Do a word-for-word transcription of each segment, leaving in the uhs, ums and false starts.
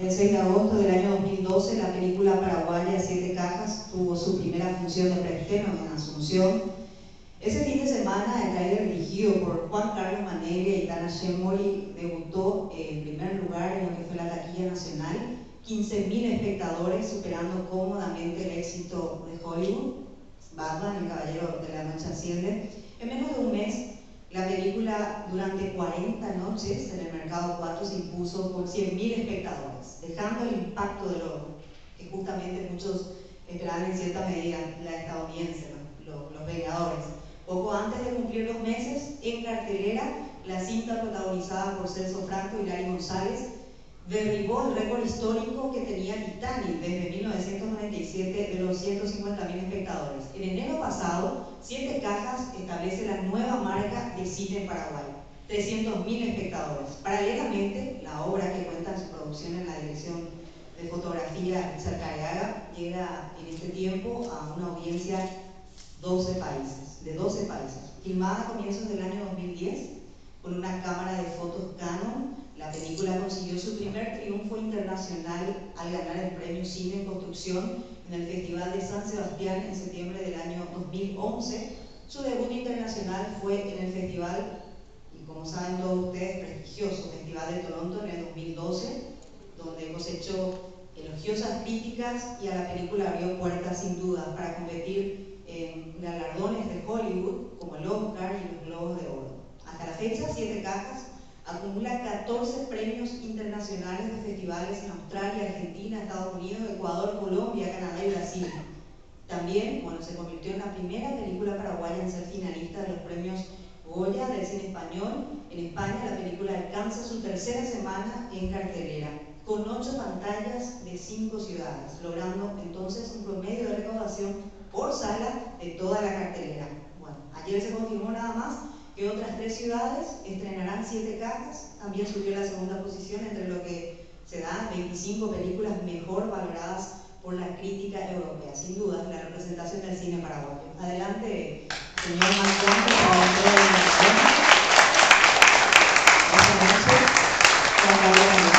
El seis de agosto del año dos mil doce, la película paraguaya Siete Cajas tuvo su primera función de preestreno en Asunción. Ese fin de semana, el tráiler dirigido por Juan Carlos Maneglia y Tana Shemori debutó en primer lugar en lo que fue la taquilla nacional, quince mil espectadores, superando cómodamente el éxito de Hollywood, Batman, el Caballero de la Noche Asciende. En menos de un mes, la película durante cuarenta noches en el mercado cuatro se impuso con cien mil espectadores, dejando el impacto de lo que justamente muchos esperaban en cierta medida, la estadounidense, los, los Vengadores. Poco antes de cumplir dos meses, en cartelera, la cinta protagonizada por Celso Franco y Lali González derribó el récord histórico que tenía Titanic desde mil novecientos noventa y siete de los ciento cincuenta mil espectadores. En enero pasado, Siete Cajas establece la nueva marca de cine en Paraguay, trescientos mil espectadores. Paralelamente, la obra que cuenta en su producción en la dirección de fotografía Cercareaga llega en este tiempo a una audiencia doce países, de doce países. Filmada a comienzos del año dos mil diez con una cámara de fotos Canon, la película consiguió su primer triunfo internacional al ganar el premio Cine en Construcción en el Festival de San Sebastián en septiembre del año dos mil once. Su debut internacional fue en el festival, y como saben todos ustedes, prestigioso Festival de Toronto en el dos mil doce, donde cosechó elogiosas críticas y a la película abrió puertas sin duda para competir en galardones de Hollywood como el Oscar y los Globos de Oro. Hasta la fecha, Siete Cajas acumula catorce premios internacionales de festivales en Australia, Argentina, Estados Unidos, Ecuador, Colombia, Canadá y Brasil. También, bueno, se convirtió en la primera película paraguaya en ser finalista de los premios Goya del cine español. En España, la película alcanza su tercera semana en cartelera, con ocho pantallas de cinco ciudades, logrando entonces un promedio de recaudación por sala de toda la cartelera. Bueno, ayer se confirmó nada más que otras tres ciudades estrenarán Siete Cajas. También subió a la segunda posición entre lo que se da veinticinco películas mejor valoradas por la crítica europea. Sin duda, la representación del cine paraguayo. Adelante, señor Marcón, para la entrega de la Esta noche, con Gabriela.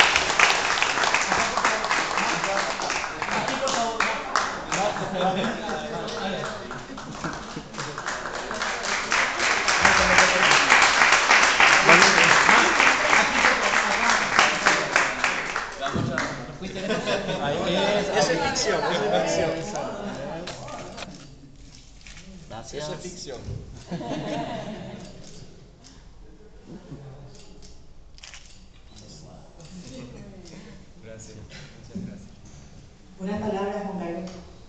Eso es ficción, eso es ficción. Gracias. Eso es ficción. Gracias, muchas gracias. Unas palabras, Juan Carlos.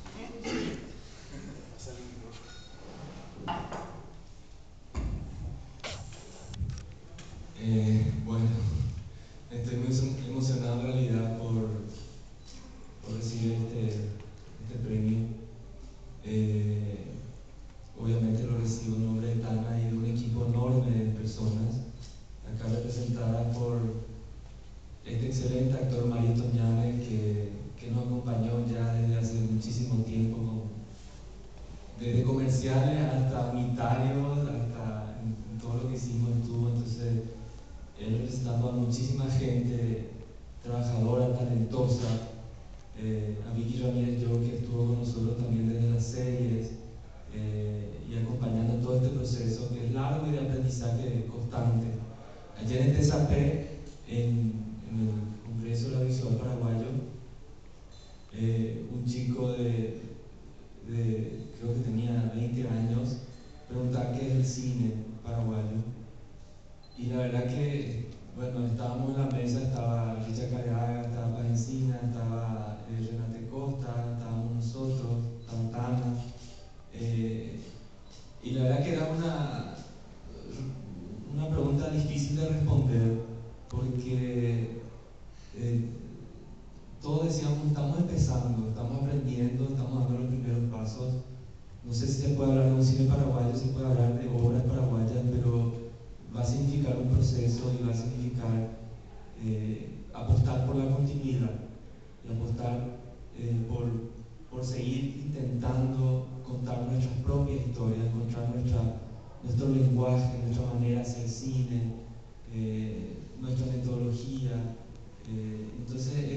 Eh, bueno, estoy muy emocionado en realidad por, por recibir este, este premio. Eh, obviamente lo recibo en nombre de Tana y de un equipo enorme de personas, acá representadas por este excelente actor Mario Toñane, que, que nos acompañó ya desde hace muchísimo tiempo, desde comerciales hasta unitarios, hasta en, en todo lo que hicimos estuvo. Entonces, él representando a muchísima gente trabajadora, talentosa, eh, a Vicky Ramírez yo, que estuvo con nosotros también desde las series, eh, y acompañando todo este proceso que es largo y de aprendizaje constante. Ayer en Tesapé, en, en el Congreso de la Visual Paraguayo, eh, un chico de, de, creo que tenía veinte años, preguntaba qué es el cine paraguayo. Y la verdad que, bueno, estábamos en la mesa, estaba Richa Careaga, estaba Paz Encina, estaba eh, Renate Costa, estábamos nosotros, estaba Tana. Eh, y la verdad que era una, una pregunta difícil de responder, porque eh, todos decíamos, estamos empezando, estamos aprendiendo, estamos dando los primeros pasos. No sé si se puede hablar de un cine paraguayo, se puede hablar de obras paraguayas, pero va a significar un proceso y va a significar eh, apostar por la continuidad y apostar eh, por, por seguir intentando contar nuestras propias historias, encontrar nuestra, nuestro lenguaje, nuestra manera de hacer cine, eh, nuestra metodología. Eh, entonces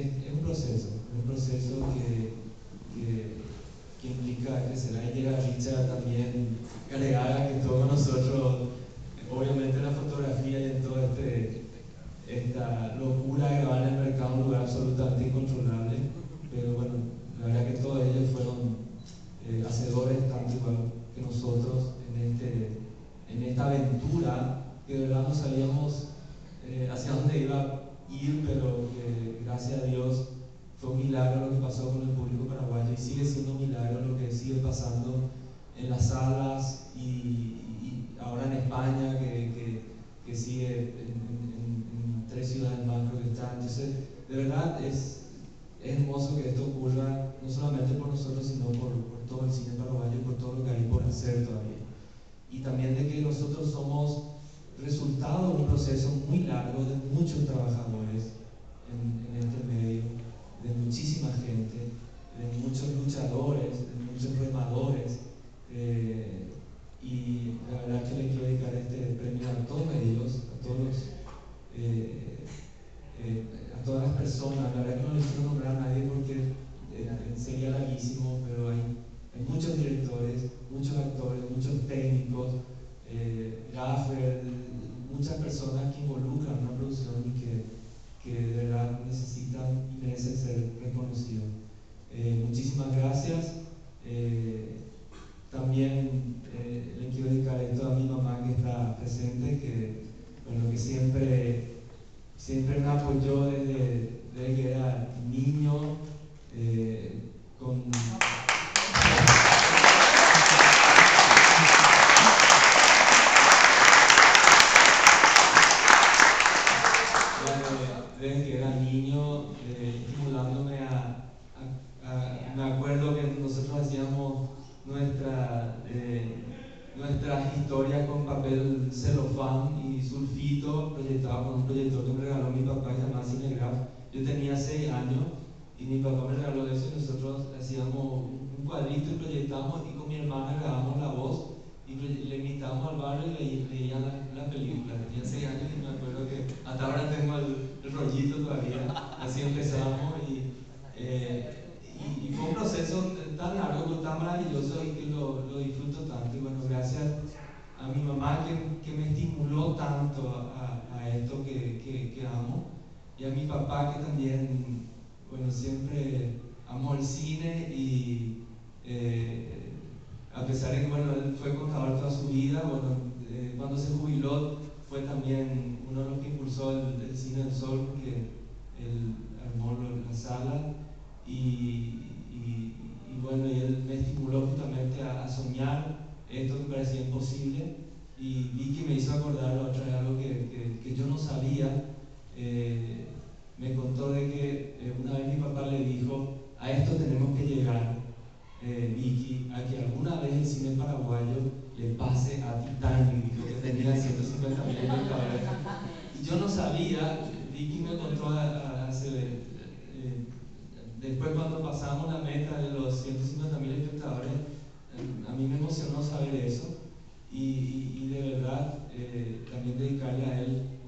proceso, un proceso que, que, que implica crecer. Ahí llega Richard también, agregada que todos nosotros, obviamente en la fotografía y en toda este, esta locura de grabar en el mercado, un lugar absolutamente incontrolable, pero bueno, la verdad que todos ellos fueron eh, hacedores tanto igual que nosotros en, este, en esta aventura que de verdad no sabíamos eh, hacia dónde iba a ir, pero que gracias a Dios fue un milagro lo que pasó con el público paraguayo y sigue siendo un milagro lo que sigue pasando en las salas y, y ahora en España que, que, que sigue en, en, en tres ciudades más creo que están. Entonces, de verdad es, es hermoso que esto ocurra no solamente por nosotros sino por, por todo el cine paraguayo y por todo lo que hay por hacer todavía. Y también de que nosotros somos resultado de un proceso muy largo de muchos trabajadores en, en este medio, de muchísima gente, de muchos luchadores, de muchos remadores, eh, y la verdad que le quiero dedicar este premio a todos ellos, a todos, eh, eh, a todas las personas. La verdad que no les quiero nombrar a nadie porque eh, sería larguísimo, pero hay, hay muchos directores, muchos actores, muchos técnicos, eh, gaffer, muchas personas que involucran una producción y que, que de verdad necesitan y merecen ser reconocidos. Eh, muchísimas gracias. Eh, también eh, le quiero dedicar esto a mi mamá que está presente, que, bueno, que siempre, siempre me apoyó desde, desde que era niño, eh, con... desde que era niño, eh, estimulándome a, a, a, me acuerdo que nosotros hacíamos nuestra, eh, nuestras historias con papel celofán y sulfito, proyectado con un proyector que me regaló mi papá llamado Cinegraph. Yo tenía seis años y mi papá me regaló eso y nosotros hacíamos un cuadrito y proyectamos y con mi hermana grabamos la voz y le invitábamos al barrio y le, leían la, la película. Tenía seis años y me acuerdo que hasta ahora tengo el, el rollito todavía. Así empezamos y, eh, y, y fue un proceso tan largo, tan maravilloso y que lo, lo disfruto tanto. Y bueno, gracias a mi mamá que, que me estimuló tanto a, a esto que, que, que amo, y a mi papá que también, bueno, siempre amó el cine y eh, a pesar de que, bueno, él fue contador toda su vida, bueno, eh, cuando se jubiló fue también uno de los que impulsó el, el Cine del Sol, porque él armó la sala y, y, y bueno, y él me estimuló justamente a, a soñar esto que parecía imposible, y Vicky me hizo acordar la otra vez algo que, que, que yo no sabía. Eh, me contó de que eh, una vez mi papá le dijo: a esto tenemos que llegar, eh, Vicky, a que alguna vez el cine paraguayo le pase a Titanic, que tenía ciento cincuenta mil espectadores. Y yo no sabía. Vicky me contó a, a, hace, eh, después cuando pasamos la meta de los ciento cincuenta mil espectadores, eh, a mí me emocionó saber eso, y, y, y de verdad eh, también dedicarle a él